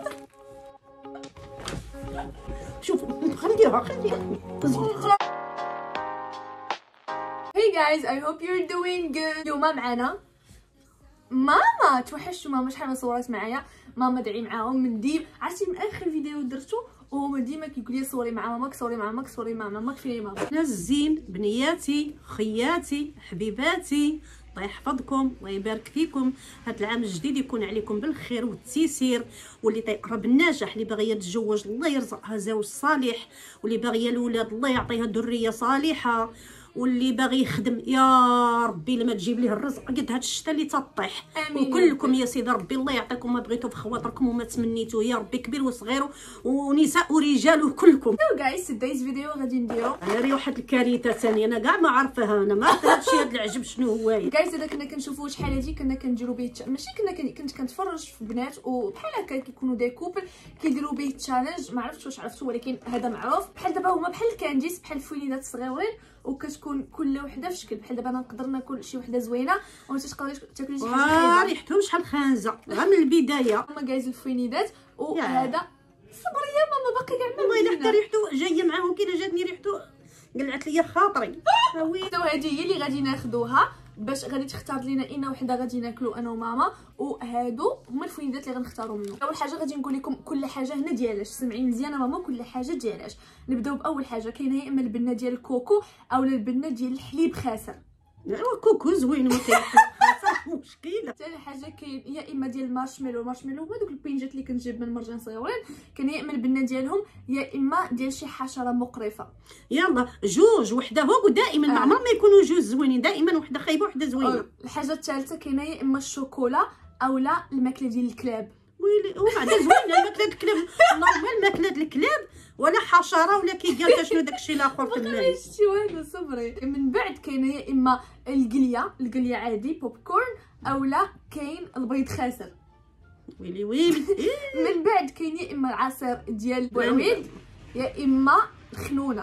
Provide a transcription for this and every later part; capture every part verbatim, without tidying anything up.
شوف خليها خليها. Hey guys, I hope you're doing good. اليوم معنا ماما. توحشتوا ماما، شحال ما صورات معايا ماما. دعي معاهم من ديم. عرفتي من اخر فيديو درتو وهما ديما كيقول لي صوري مع ماماك، صوري مع ماماك، صوري مع ماماك. فين ماما؟ ناس زين، بنياتي، خياتي، حبيباتي، الله يحفظكم الله يبارك فيكم. هذا العام الجديد يكون عليكم بالخير والتيسير، واللي تيقرب النجاح، اللي باغيه تتزوج الله يرزقها زوج صالح، واللي باغيه الاولاد الله يعطيها ذريه صالحه، واللي باغي يخدم يا ربي لما تجيب ليه الرزق قد هاد الشتا اللي تطيح. وكلكم يا سيدي ربي الله يعطيكم ما بغيتو في خواطركم وما تمنيتو يا ربي، كبير وصغير ونساء ورجال وكلكم. Hello guys, today's video غادي نديرو انا ري واحد الكارثه ثانيه انا كاع ما عارفاها، انا ما عرفت هادشي هاد العجب شنو هو. جايز هذا كنا كنشوفوه شحال هادي كنا كنديرو به ماشي كنا كن... كنت كنتفرج في بنات وبحال هكا كيكونوا دي كوبل كيديروا به تشالنج. ما عرفتش واش عرفتوا ولكن هذا معروف. بحال دابا هما بحال الكانديس، بحال الفوينيدات صغيورين، وكتكون كل وحده في شكل. بحال دابا انا نقدر ناكل شي وحده زوينه وانت تقدري تاكلي شي حاجه خايبه. ريحتهم شحال خانزه غير من البدايه. هما جايز الفوينيدات وهذا صبري يا ماما باقي كاع ما والله حتى ريحته جايه معاهم كي جاتني ريحته قلعت لي خاطري. وي هذه هي اللي غادي ناخذوها باش غادي تختار لينا اين وحده غادي ناكلو انا وماما، وهادو هما الفوينيدات اللي غنختاروا منهم. اول حاجه غادي نقول لكم كل حاجه هنا ديالاش. سمعي مزيان ماما، كل حاجه ديالاش. نبداو باول حاجه. كاينه يا اما البنه ديال الكوكو اولا البنه ديال الحليب خاسر. ايوا كوكو زوين وكاين مشكله. ثاني حاجه كاين يا اما ديال المارشميلو. المارشميلو هما دوك البينجات اللي كنجيب من مرجان صغيورين. كاين يا اما البنه ديالهم يا اما ديال شي حشره مقرفه. يلا جوج وحده هوك، ودائما ما عمر ما يكونوا جوج زوينين، دائما وحده خايبه وحده زوينه. الحاجه الثالثه كاينه يا اما الشوكولا اولا الماكله ديال الكلاب. ويلي وبعدا زوينه الماكله ديال الكلاب. نورمال ماكله ديال الكلاب ولا حشره ولا كي قالت شنو داكشي الاخر في الماء. شتي والو صبري. من بعد كاينه يا اما القليه، القليه عادي بوب كورن، اولا كاين البيض خاسر. ويلي ويلي. من بعد كاين يا اما العصير ديال بوعويد يا اما الخنونه.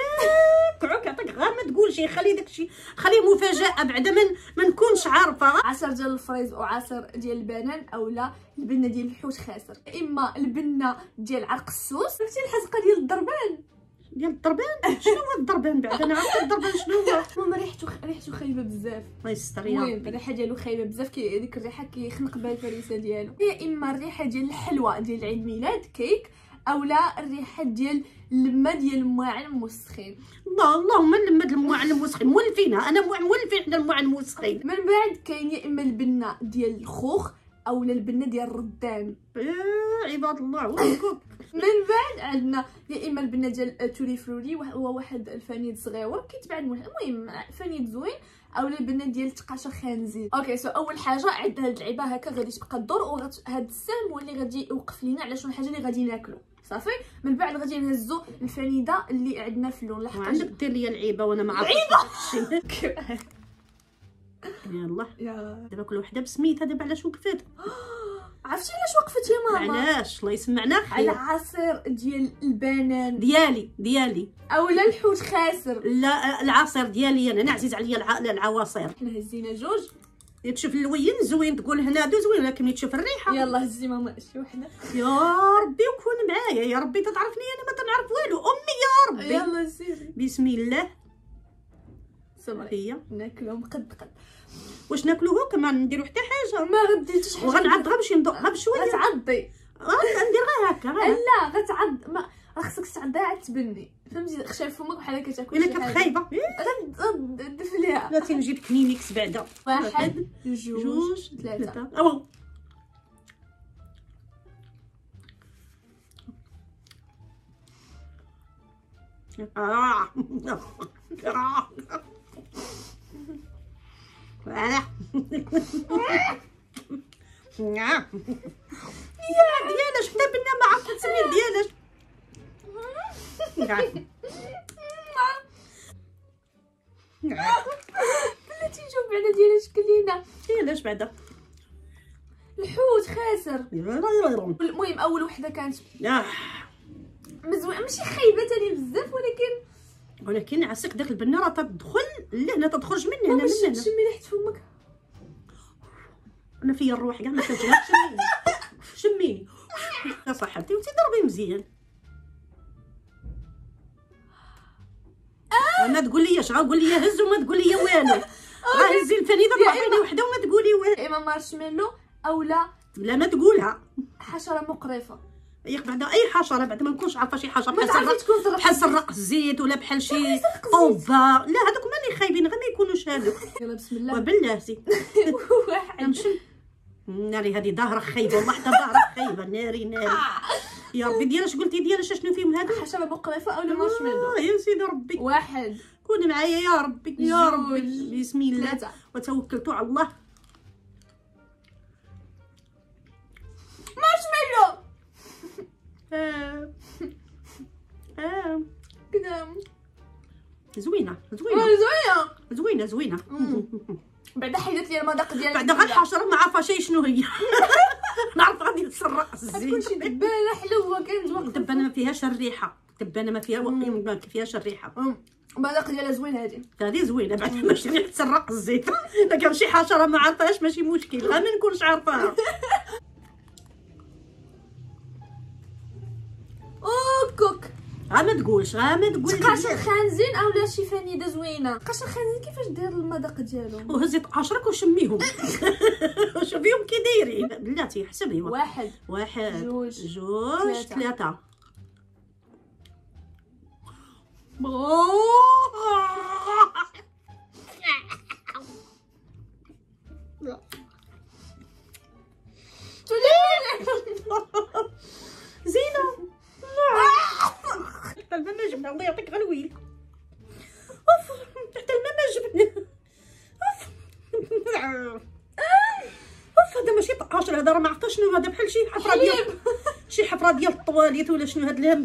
كعوك يعطيك غير ما تقول شي، خلي داكشي خليه مفاجاه بعدا من ما نكونش عارفه. عصير ديال الفريز وعصير ديال البنان اولا البنه ديال الحوت خاسر، اما البنه ديال عرق السوس. عرفتي الحزقه ديال الضربان ديال الضربان؟ شنو هو الضربان بعدا؟ انا عرفت الضربان شنو هو. المهم ريحته ريحته خايبه بزاف. الله يستر يا ربي. الريحه ديالو خايبه بزاف، كي ديك الريحه كيخنق بها الفريسه ديالو. يا اما الريحه ديال الحلوى ديال عيد ميلاد كيك اولا الريحه ديال اللمه ديال المواعن الموسخين. الله اللهم اللمه ديال المواعن الموسخين مولفينها، انا مولفين حنا المواعن الموسخين. من بعد كاين يا اما البنه ديال الخوخ اولا البنه ديال الردان. يا عباد الله ويلكم. من بعد عندنا يا اما البنه ديال توري فلوري، هو واحد الفانيد صغيور كيتباع المهم فانيد زوين، اولا البنه ديال تقاشه خنزير. اوكي سو اول حاجه عندنا هاد اللعيبه هكا غادي تبقى الدور، وهاد السهم هو اللي غادي يوقف لينا على شنو الحاجه اللي غادي ناكلو صافي. من بعد غادي نهزو الفانيده اللي عندنا في اللون. لحقاش عندك دير ليا العيبه وانا ما عرفتش داكشي. يلا يا دابا كل وحده بسميتها. دابا علاش وقفت؟ عرفتي علاش وقفت يا ماما؟ علاش؟ الله يسمعنا خير. على عصير ديال البنان ديالي ديالي اولا الحوت خاسر. لا العصير ديالي انا، انا عزيز عليا الع... العواصير. حنا هزينا جوج. تشوف اللوين زوين تقول هنا دو زوين، ولكن ملي تشوف الريحه يلا هزي ماما شي وحده. يا ربي وكون معايا يا ربي، تتعرفني انا ما تنعرف والو امي يا ربي. يلا سيري بسم الله. صبري هي ناكلهم قد قد. واش ناكلوه كمان نديرو حتى حاجه؟ ما غديتش حاجه وغنعض غير باش ندق غير بشويه. غتعضي. غندير غير هكا غير. لا غتعض، ما خصك تعضيها عاد تبني فهمتي. خشاف فمك بحال كتاكل الا شي كانت حاجه خايبه غد فيها. بلاتي نجيب كلينيكس بعدا. واحد جوج جوج ثلاثه. او اه فوالا. ديالاش حتى بنا ما عرفت تسمي ديالاش. بلاتي نشوف بعدا ديالاش كلينا. ديالاش بعدا الحوت خاسر. المهم اول وحده كانت مزوين ماشي خايبه تاني بزاف، ولكن ولكن عساك داك البنه راه تدخل لهنا تتخرج من هنا من هنا. شمي ريحه فمك. انا فيا الروح كاع ما كنجيبش. شميني شميني يا صاحبتي وانت ضربي مزيان. آه. ما تقول ليش غا قول لي هز وما تقول لي والو. غا هزي الفنيده تعطيني وحده وما تقولي والو. اما مارشميلو اولا لا ما تقولها. حشره مقرفه. ياك بعدا اي حشره بعدا ما نكونش عارفه شي حشره بحال تكون بحال سرق الزيت ولا بحال شي طوبه. لا هذوك هما اللي خايبين غير ما يكونوش هذوك. يلا بسم الله وبالله سي. واحد نمشي ناري هذه ظهرك خايبه والله حتى ظهرك خايبه. ناري ناري يا ربي. ديال اش قلتي ديال اش شنو فيهم هادو؟ حشره مقرفه اولا مارشميلو. اه يا سيدي ربي. واحد كون معايا يا ربي يا ربي. بسم الله ثلاثة. وتوكلت على الله. مارشميلو. اه اه كذا زوينه زوينه زوينه زوينه زوينه. بعدا حيدت لي المذاق ديالها. بعدا غير الحشره ما عارفه شي شنو هي. نعرف غادي تسرق الزيت. تكون شي دبانه حلوه كانت دبانه ما فيهاش الريحه. دبانه ما فيها ما فيهاش الريحه. المذاق ديالها زوين. هذه هذه زوينه بعد ماشي ريحه تسرق الزيت. الا كان شي حشره ما عرفهاش ماشي مشكل غير ما نكونش عارفاها. اوكوك غا ما تقولش غا ما تقولش. قاشر خانزين اولا شي فنيده زوينه. قاشر خانزين كيفاش داير المذاق ديالو؟ وهزي قاشرك وشميهم. شوفيهم كي دايرين. بلاتي حسبي. واحد واحد جوج جوج ثلاثة. زينة. حتى الماء ما جبنا الله يعطيك غير الويل. اوف حتى الماء ما جبنا. اوف اوف هذا ماشي طقاشر هذا راه ما عرفتش شنو هذا. بحال شي حفره ديال شي حفره ديال الطواليت ولا شنو هاد الهم.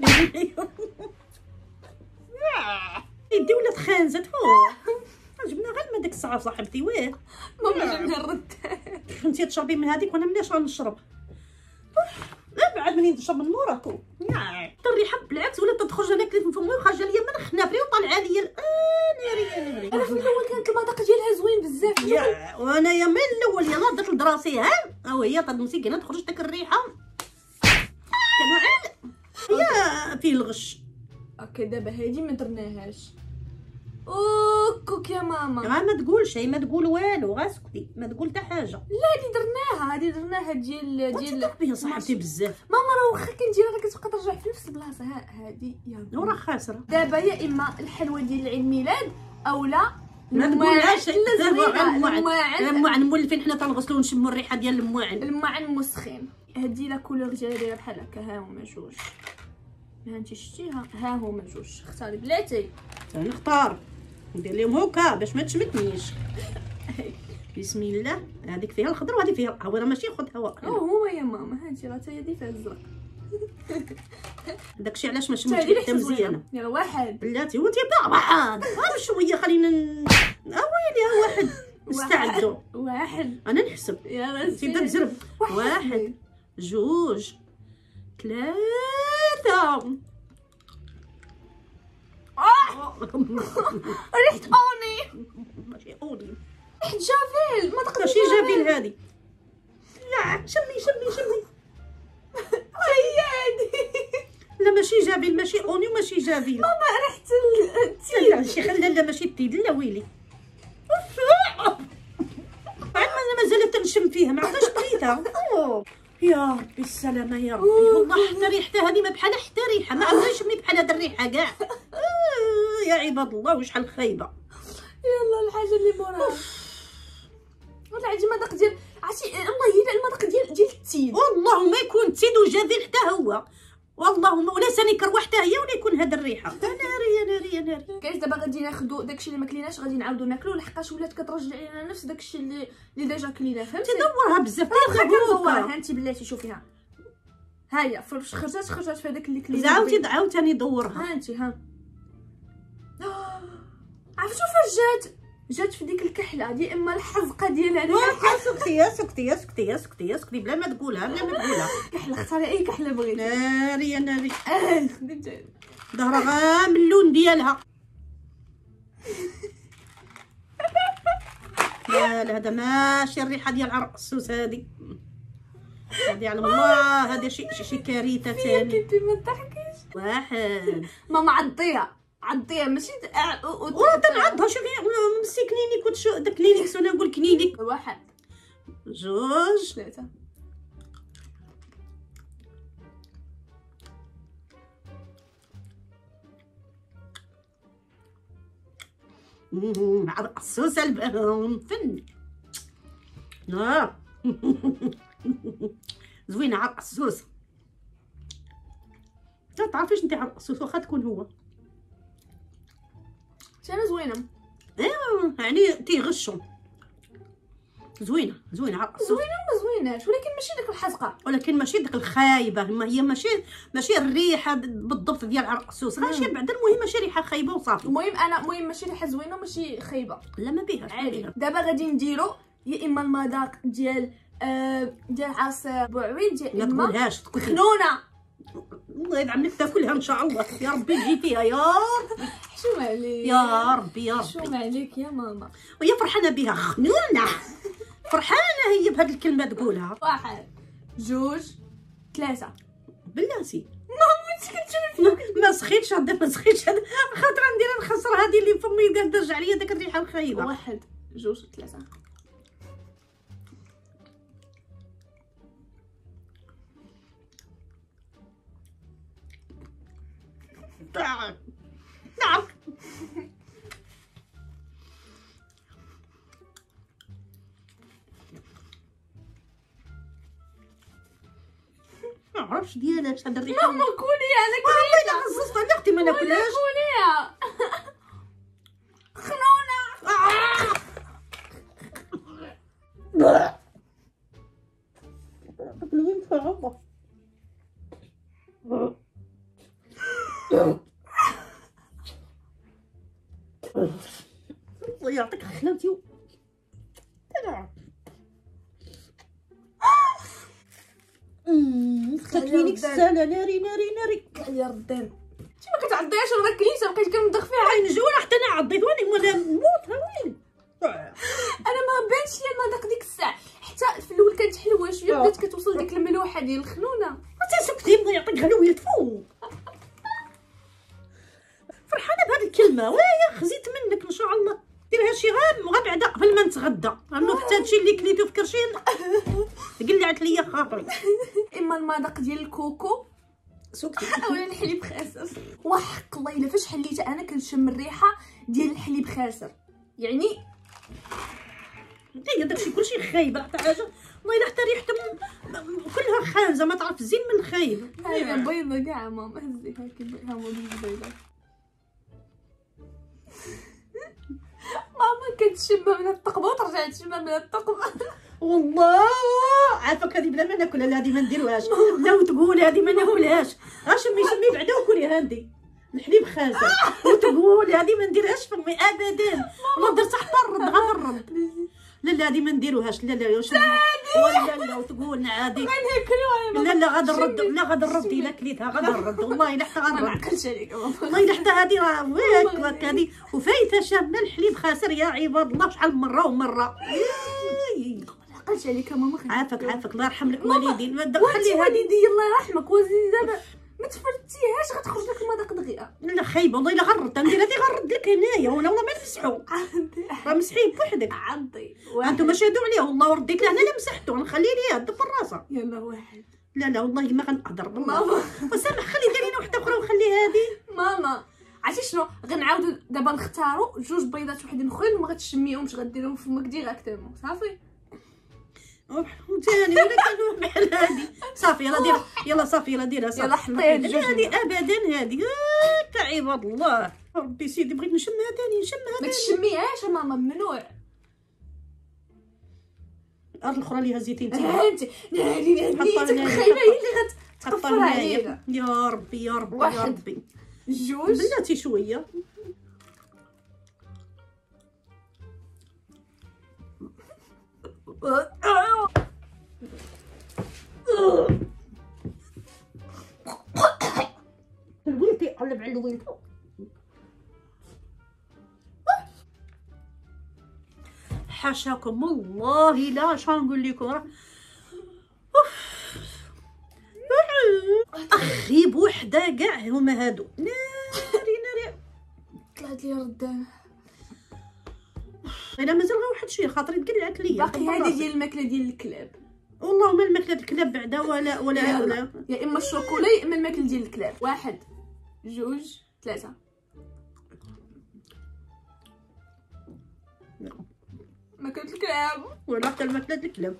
يدي ولات خانزت. جبنا غير ما ديك الساعه صاحبتي. واه ماما جبنا الرد. كنتي تشربي من هذيك وانا مناش غنشرب. لا بعد منين تشرب من موراكو. حتى الريحه بالعكس ولات تخرج انا كليت من فمي وخرجه ليا من خنافري وطالعه ليا. اه ناري ناري. انا في الاول كانت المذاق ديالها زوين بزاف. يا وانا يا من الاول يلاه درت لدراسي ها ها هي طاد مسكينه تخرج داك الريحه كانوا عال. يا فيه الغش. اوكي دابا هادي ما درناهاش. اوكوك يا ماما. غا ما تقولش ما تقول والو. غا سكتي ما تقول حتى حاجه. لا هادي درناها هادي درناها ديال ديال بها صاحبتي بزاف. ماما راه واخا كنديرها راه كتبقى ترجع في نفس البلاصه. ها هادي يا وراه خاسره. دابا يا اما الحلوه ديال عيد الميلاد اولا ما تقولهاش. المواعن المواعن مولفين حنا تنغسلو ونشمو الريحه ديال المواعن. المواعن مسخين. هادي لا كولور ديالها دايره بحال هكا. ها هما جوج. ها انت شتيها. ها هما جوج. اختاري بلاتي. نختار ندير لهم هكا باش ما تشمتنيش. بسم الله. هذيك فيها الخضر وهذه فيها القهوه. راه ماشي خد هواء. او هما يا ماما. هانتي راه حتى هادي فيها الزرق. داكشي علاش ما شمتش حتى مزيانه. يلا واحد. بلاتي وانت بعض. ها شويه خلينا ن... ها ويلي ها واحد. استعدوا. واحد. انا نحسب. يلا تبدا تزرب. واحد جوج ثلاثة. ريحة اوني. ماشي اوني. ريحة جافيل. ما تقدرش. ماشي جافيل هذه. لا شمي شمي شمي. هي لا ماشي جافيل ماشي اوني وماشي جافيل. ماما ريحة التيد. لا شي خلا. لا ماشي التيد. لا ويلي. بعد ما مازال تنشم فيها ما عرفتش بغيتها. يا ربي السلامه يا ربي. والله حتى ريحتها هذه ما بحال حتى ريحه. ما عمري شميت بحال هذا الريحه كاع. آه يا عباد الله وشحال خايبه. يلا الحاجه اللي موراها. والله عندي المذاق ديال عرفتي الله يلا المذاق ديال ديال التيد. والله ما يكون تيد وجافيل حتى هو. والله ما ولا سنكر حتى هي ولا يكون هذا الريحه. ناري يا ناري يا ناري. كاين دابا غادي ناخذوا داكشي اللي ما كليناش غادي نعاودو ناكلو لحقاش ولات كترجع لينا نفس داكشي اللي اللي ديجا كلينا. فهمتي. تدورها بزاف. تدورها. هانتي بلاتي شوفيها. ها هي فاش خرجات خرجات في هذاك اللي كلينا. عاوتاني عاوتاني دورها. هانتي ها. عرفتوا فاش جات جات في ديك الكحله دي اما الحزقه ديال هذاك. سكتي يا سكتي يا سكتي يا سكتي يا سكتي بلا ما تقولها بلا ما تقولها. كحله اختاري اي كحله بغيتي. ناري يا ناري. اه خديت ظهرها من اللون ديالها. لا لا هذا ماشي الريحه ديال عرق السوس هذه. هادي على الله، هادي شي شي كارثه ثاني. كنتي ما تضحكيش. واحد ماما عضيها عضيها ماشي وراه تنعضها. شوفي مسي كلينيك وتشو داك كلينيكس ولا نقول كلينيك. واحد جوج ثلاثة مع القصوصه الفن. اه زوينه على القصوص. ما تعرفيش انت على القصوص واخا تكون هو. انا زوينه. ايوا يعني تيغشوا. زوينه زوينه على القصوص. زوينه وما زويناش ولكن ماشي داك الحزقه. ولكن ماشي داك الخايبه. ما هي ماشي ماشي الريحه بالضبط ديال عرق السوس. ماشي بعدا المهم ماشي ريحه خايبه وصافي. المهم انا المهم ماشي ريحه زوينه وماشي خايبه. لا ما بيهاش عادي. دابا غادي نديرو يا اما المذاق ديال آه ديال عصير بوعويد يا اما ما تقولهاش خنونه. الله يدعم لك تاكلها ان شاء الله. يا ربي جيتيها يا ربي. حشوم عليك يا ربي يا ربي. حشوم عليك يا ماما. وهي فرحانه بها. خنونه فرحانه هي بهاد الكلمه تقولها. واحد جوج ثلاثه. بلاتي ماما انت كتشوفي ما سخيتش هذا ما سخيتش هذا خاطر ندير الخسره هذه اللي فمي دار درج عليا داك الريحه الخايبه. واحد جوج ثلاثه. نعم ما عرفتش ديالاش هذا الريحه. ماما كولي انا والله كولي الا غززت على اختي ما ناكلهاش. كوليها خنونه. الله يعطيك خلاوتي. كلينيك سالا ناري ناري ناري. يا ردان انت ما كتعضيهاش راه كليسه بقيت كنضخ فيها. عين جوله حتى انا عضيت وين ولا نموت. ها وين انا ما بانش لي المذاق ديك الساعه حتى في الاول كانت حلوه شويه بدات كتوصل ديك الملوحه ديال الخنونه. تسكتي الله يعطيك غلويه تفوق. فرحانه بهذه الكلمه ويا خزيت منك ان شاء الله. ديرها شي غير غير بعدا قبل ما نتغدى لانه حتى هادشي اللي كليتو في كرشين قلعت ليا خاطري. اما المذاق ديال الكوكو سكتي ولا الحليب خاسر. وحق الله الا فاش حليتها انا كنشم الريحه ديال الحليب خاسر يعني هي داكشي كلشي خايبه حتى حاجه. والله الا حتى ريحته كلها خانزه ما تعرف الزين من الخايب. هاي بيضه كاع ماما هزيها كي ماما بيضه. ماما كتشمها من التقبه وترجع تشمها من التقبه. والله عافاك هذه بلا ما ناكلها. لا هذه ما نديروهاش. لا وتقول هذه ما ناكلهاش. ها شمي شمي بعدا وكلي هادي الحليب خاسر وتقول هذه ما نديرهاش فمي ابدا. والله درت حتى الرد غنرد. لا لا هذه ما نديروهاش. لا لا واش ولا لا وتقول عادي غناكلوها. لا لا غادي نرد. لا غادي نرد الا كليتها غادي نرد. والله الا حتى ما غنرد. نعقلش عليك ماما. والله الا حتى هذه راه واك واك هذه وفايته شامله الحليب خاسر يا عباد الله شحال من مره ومره. ما نعقلش عليك ماما. عافاك عافاك الله يرحم لك والدين. خلي والدي الله يرحمك وزيد دابا ما تفرتيهاش غتخرج لك المذاق دغيا. لا خايبه والله الا غنرد ندير هذه غنرد لك هنايا وانا والله ما نمسحو. راه مسحيه بوحدك. عضي انتم شادوا عليه والله ورديت له انا لا مسحته نخلي ليه الدب الراسه. يلا واحد. لا لا والله ما غنقدر ماما وسامح خلي ديرينا وحده اخرى وخلي هذه. ماما عرفتي شنو غنعاودو دابا نختاروا جوج بيضات وحدين اخرين وما غتشميهمش غديرهم في فمك ديريكتومون صافي. ثاني ولا كانوا بحال هادي صافي يلا دير يلا صافي يلا ديرها صافي. يلا حطيها الجوج. هادي ابدا هادي تا عباد الله. ربي سيدي بغيت نشمها ثاني نشمها ما ثاني. تشميهاش ماما ممنوع. هاد الاخرى اللي هزيتي انت انت ناري ناري حطها هنايا. خايبه هي اللي غتقفر حطها علينا. هنايا. يا ربي يا ربي يا واحد. ربي جوج بلاتي شويه. الويلتي قلب على الويلتي. حاشاكم والله لا اش غنقول لكم راه رده كاع هما هادو. ناري ناري طلعت لي ردان. انا مازال غير واحد شويه خاطري تقلعت ليا. باقي هذه ديال الماكله ديال الكلاب. والله ما الماكله ديال الكلاب بعدا ولا ولا ولا يا اما الشوكولا يا اما الماكله ديال الكلاب. واحد جوج ثلاثه. ماكله الكلاب ولا حتى الماكله ديال الكلاب.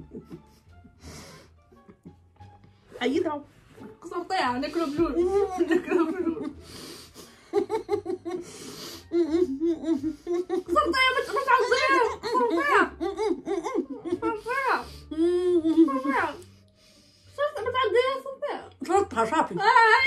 عيدها قصرتيها ناكلو بجوج. ناكلو بجوج. قصرتيها ما تعوضيها. قصرتيها قصرتيها قصرتيها صرت ما تعديها. صرتيها طلعتها صافي.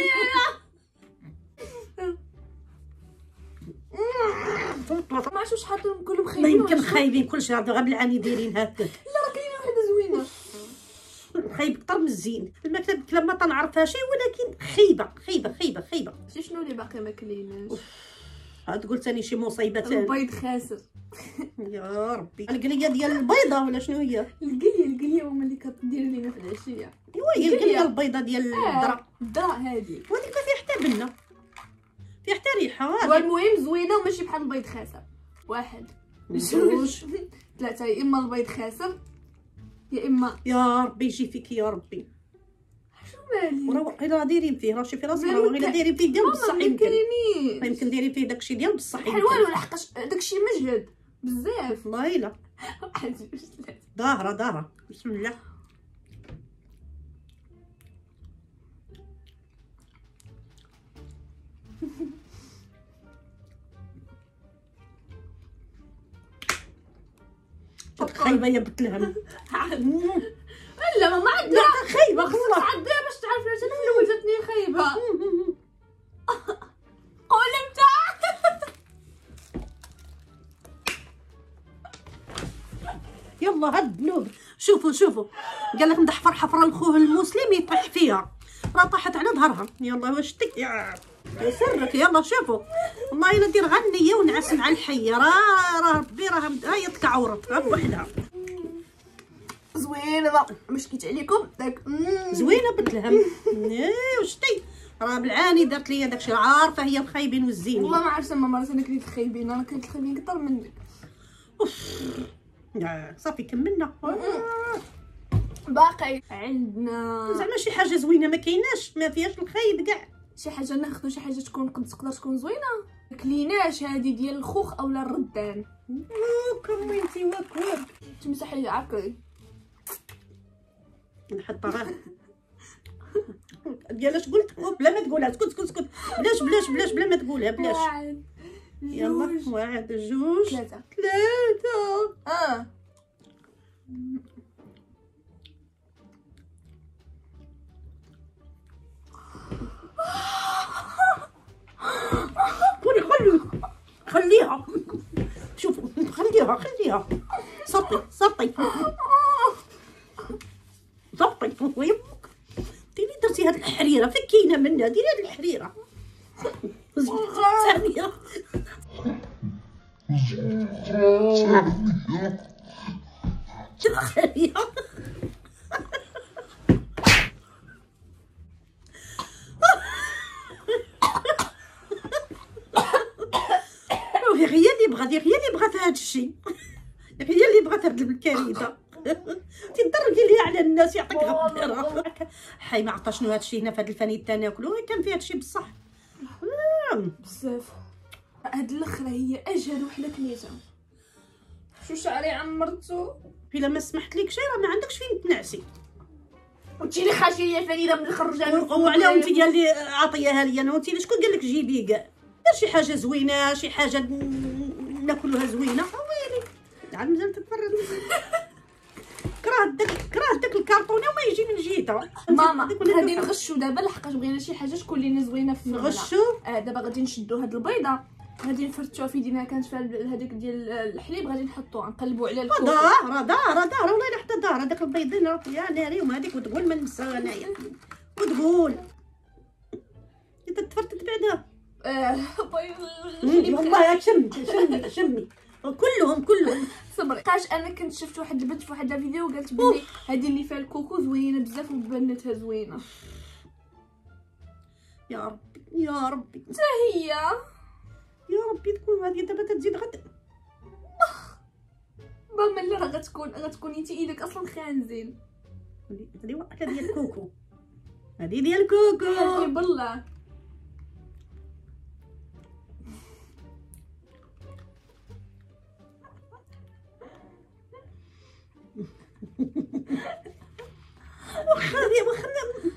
ما عرفتش واش حاطين كلهم ما خايبين. يمكن خايبين كلشي غير بالعاني دايرين هكاك. لا راه كاينه وحده زوينه. خايب اكثر من الزين. الماكله ديال الكلاب ما تنعرفها شي ولكن خايبه خايبه خايبه خايبه. شي شنو اللي باقي ما كليناش؟ عاد قلت ثاني شي مصيبه ثاني. البيض خاسر. يا ربي القليه ديال البيضه ولا شنو هي؟ القليه القليه هما اللي كتدير لينا في العشيه. ايوا هي القليه البيضه ديال الدرا. الدرا هذه وهذيك ما فيها حتى بنه فيها حتى ريحه. والمهم زوينه وماشي بحال البيض خاسر. واحد جوج ثلاثه. يا اما البيض خاسر يا اما يا ربي يجي فيك يا ربي. شنو مالي؟ وراه واقيلا دايرين فيه راه شي في راسك راه واقيلا دايرين فيه ديال بصح. يمكن كاينين يمكن دايرين فيه داكشي ديال بصح. بحال والو لحقاش داكشي مجهد بزاف. والله الا واحد جوج ثلاثه. ظاهره ظاهره. بسم الله. خايبه يا بنت الهم. لا ماما عندها خايبه والله. عندها باش تعرف علاش انا في الاول جاتني خايبه. قول انت. يلا هاد الذنوب. شوفوا شوفوا قال لك ندحفر حفره لخوه المسلم يطيح فيها. راه طاحت على ظهرها. يلا واش تك يا سرك. يلا شوفوا والله الا دير غنيه ونعس مع الحيه. راه راه ربي راه هي تكعورت راه بوحدها. زوينه ما شكيت عليكم داك. زوينه بنت الهم. وشتي راه بالعاني دارت ليا داكشي. عارفه هي الخايبين والزينين. والله ما عرفتش ماما راه انا كنت خايبين. انا كنت خايبين اكثر منك. صافي كملنا. باقي عندنا زعما شي حاجه زوينه ما كايناش ما فيهاش الخايب كاع. شي حاجه ناخذ شي حاجه تكون قد تقدر تكون زوينه. كليناش هذه ديال الخوخ اولا الردان. كم انتي واكل تمسحي عقلي. نحطها غير ديالاش قلت بلا ما تقولها. اسكت اسكت اسكت. بلاش بلاش بلاش بلا ما تقولها بلاش. واحد يلا واحد جوج ثلاثه ثلاثه. اه قولي خلي خليها. شوفوا خليها خليها. صطي صطي صطي. ويمك ديري درتي هاد الحريره فكينا منها. ديري هاد الحريره ثانيه. ثانيه. هي اللي بغات هي اللي بغات هذا الشيء. هي اللي بغات هاد الكارثه. تضربي ليها على الناس يعطيك غفيره. حي ما عرفت شنو هذا الشيء هنا في هذا الفني التناكل. كان فيه هذا الشيء بصح بزاف. هاد الاخرى هي اجهد وحده كليتها. شو شعري عمرتو. الا ما سمحت لك شي راه ما عندكش فين تنعسي. وانتي اللي خاشيه فريده من الخرجان. وعلاه انت قال لي عطيها لي انا. وانت شكون قال لك جيبي كاع. دير شي حاجه زوينه شي حاجه ناكلوها زوينه. ويلي عاد مازال تتفرج. كره داك كره داك الكرتونه وما يجي من جهتها. ماما غادي نغشو دابا لحقاش بغينا شي حاجه تكون لينا زوينه في نغشو. اه دابا غادي نشدو هاد البيضه غادي نفرتوها في يدينا. كانت فيها هذيك ديال الحليب غادي نحطوها نقلبوا على الكوكو. ظاهره ظاهره ظاهره والله الا حتى ظاهره داك البيضين يا ناري. وما هذيك وتقول ما نمسها انايا وتقول انت تفرتت بعدا. اه بيض والله شمي شمي شمي كلهم كلهم. صبري قاش انا كنت شفت واحد البنت في واحد الفيديو وقالت بلي هذه اللي فيها الكوكو زوينه بزاف وبنتها زوينه. يا ربي يا ربي حتى هي يا ربي تكون هذه دابا تزيد غد. ماما اللي راه غتكون غتكون انت ايدك اصلا خانزين. هذه واحده ديال كوكو، هذه ديال كوكو. هذه بالله واخا واخا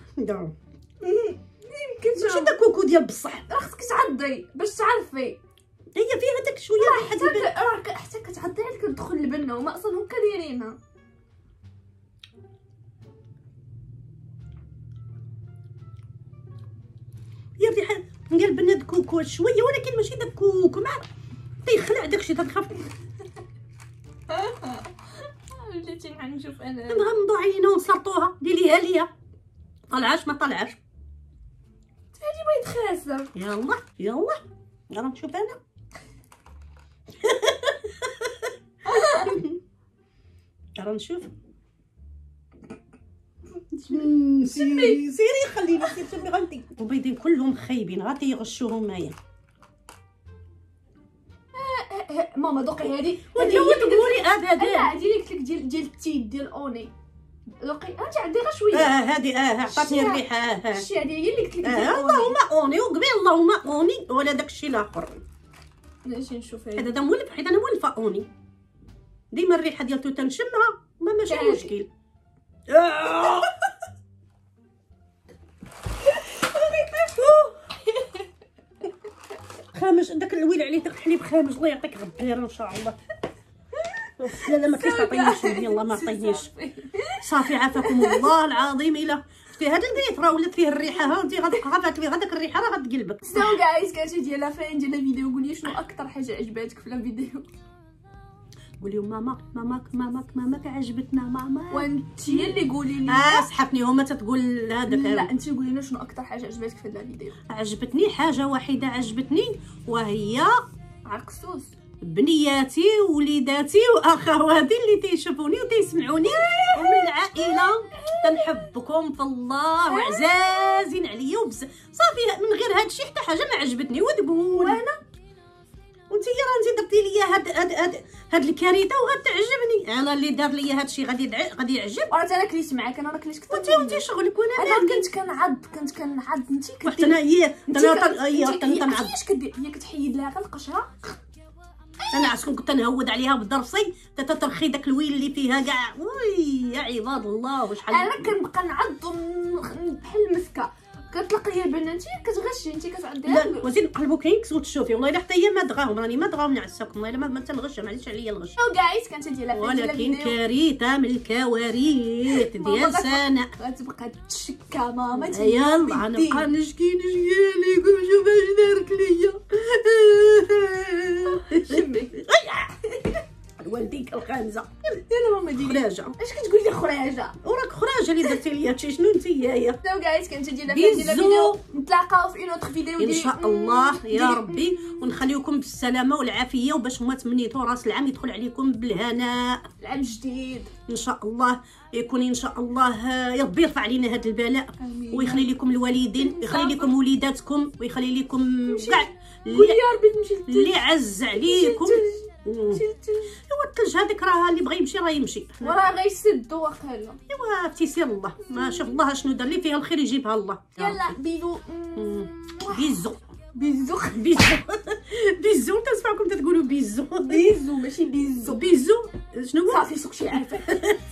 يمكن ماشي دا كوكو ديال بصح. راه خصك تعضي باش تعرفي. هي فيها داك شويه راه حتى راه حتى كتعضي عاد كتدخل البنه هما اصلا هكا دايرينها. هي الريحه ديال البنات كوكو شويه، ولكن ماشي داك كوكو مع تيخلع داكشي تنخاف وليتي نشوف انا نغمضوا عينينا ونسرطوها. ديريها ليا طلعاش ما طلعاش. هادي بغيت خاسر. يلا يلا يلا نشوف انا. يلا نشوف. سيري سيري خليني سيري سيري غادي. البيضين كلهم خايبين غادي يغشوهم معايا. ماما دوقي هادي ولا تقولي هذا لا هادي اللي قلت لك ديال ديال التيد ديال اوني. دوقي هادي عندي غير شويه. اه هادي اه عطاتني الريحه. اه شتي هادي هي اللي قلت لك ديال اه اللهم اوني وقبيل اللهم اوني ولا داكشي الاخر. نمشي نشوف هذا دا مولف حيت انا مولفه اوني ديما الريحه ديالته تنشمها ما ماشي مشكل. خامج داك الويل عليه داك الحليب خامج. الله يعطيك غبيره ان شاء الله. لا لا ما كيعطينيش يلاه ما عطينيش صافي عافاكم الله العظيم. الا شتي هذا البيت راه ولات فيه الريحه ها انت غتعرفات لي غداك الريحه راه غتقلبك. سو جايز كانت ديال لا فين ديال الفيديو. قولي شنو اكثر حاجه عجباتك في الفيديو. قولي ماما ماماك ماماك ماماك عجبتنا ماما. وانت هي اللي قولي لي. اه سحبتني هما تتقول هذاك. لا انت قولي لنا شنو اكثر حاجه عجباتك في هذا الفيديو. عجبتني حاجه واحده عجبتني وهي عرقسوس بنياتي ووليداتي واخواتي اللي تيشوفوني وتيسمعوني ومن العائله. تنحبكم في الله وعزازين عليا وبزاف. صافي من غير هادشي حتى حاجه ما عجبتني وتقول. وانا وانت راه انت درتي ليا هاد هاد هاد, هاد الكارثه وغتعجبني. انا اللي دار ليا هادشي غادي غادي يعجب. راه انا كليت معاك انا راه كليت كثر. وانت وانت شغلك وانا انا كنت كنعض كنت كنعض انت كنت حتى انا هي انا هي تنعض. كيفاش كدير هي كتحيد لها غير القشره. انا عشان كنت نهود عليها بالضرسي تترخي داك الويل اللي فيها كاع. وي يا عباد الله وشحال انا كنبقى نعض بحال المسكه. كتلقى لي البنه انت كتغشي انت كتعديها. لا وزيد نقلبوا كينكس وتشوفي والله الا حتى هي ما دغاهم راني ما دغاهم نعساكم والله الا ما تنغش معليش عليا الغش. او جايز كانت ديال ولكن كارثه من الكوارث ديال سناء. غتبقى تشكى ماما. يلا غنبقى نشكي نشكي عليكم. شوف اش دارت ليا. شمي والديك الخامسه. يلا ماما ديري خراجه. اش كتقولي لي خراجه؟ وراك خراجه اللي درتي ليا هادشي شنو انت يايا. سو جايز كانت ديال الفيديو. نتلاقاو في اون اوتر فيديو ان شاء الله يا ربي ونخليكم بالسلامه والعافيه وباش هما تمنيتوا راس العام يدخل عليكم بالهناء. العام جديد ان شاء الله يكون ان شاء الله. يا ربي يرفع علينا هذا البلاء ويخلي لكم الوالدين ويخلي لكم وليداتكم ويخلي لكم كاع قولي يا ربي نمشي اللي عز عليكم. الثلج ايوا الثلج هذاك راه اللي بغى يمشي راه يمشي وراه غيسدو واخا. ايوا تيسير الله ما شاف الله شنو دار لي فيها الخير يجيبها الله. يلا بيزو بيزو بيزو بيزو بيزو تسمعكم تتقولوا بيزو بيزو ماشي بيزو بيزو شنو هو صافي سوق شي عارفه.